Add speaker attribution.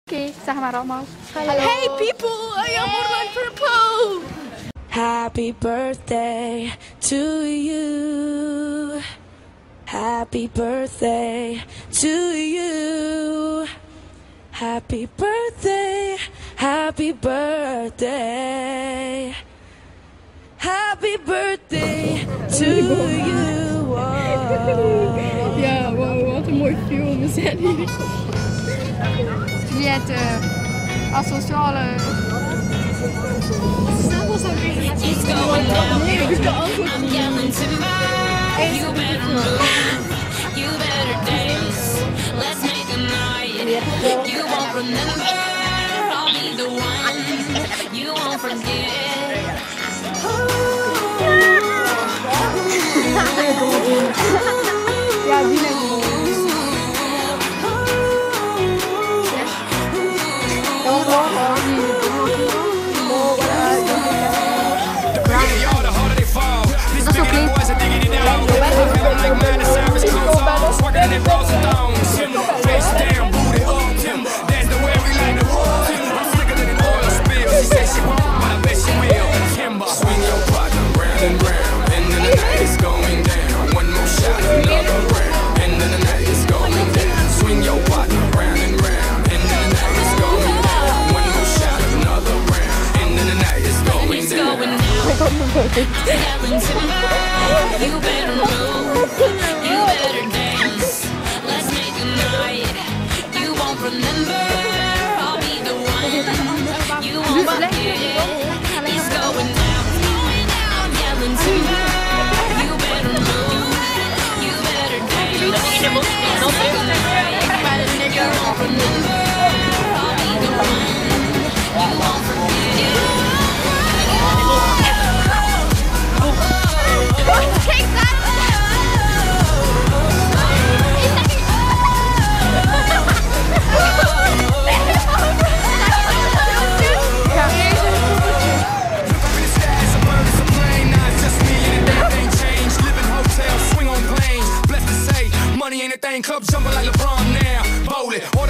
Speaker 1: Okay, sama Romo.
Speaker 2: Hello.
Speaker 1: Hey people, I am Orlan Purple.
Speaker 3: Happy birthday to you. Happy birthday to you. Happy birthday, happy birthday. Happy birthday to you.
Speaker 2: Ja, wow, wat een mooi film is dat hier.
Speaker 1: Juliette, asociale.
Speaker 4: It's going down. I'm yelling timber. You better move. You better dance. Let's make a night. You won't remember. I'll be the one. You won't forget.
Speaker 1: Ja, die neem ik.
Speaker 4: Yelling timber. You better move. You better dance. Let's make a night. You won't remember. I'll be the one. You won't forget. It's going down. Going down. Yelling timber. You better move. You better dance. Let's make a night. You won't remember. I'll be the one. You won't forget.
Speaker 1: Take that!
Speaker 5: Money ain't a thing, club jumping like LeBron now. Bowl it,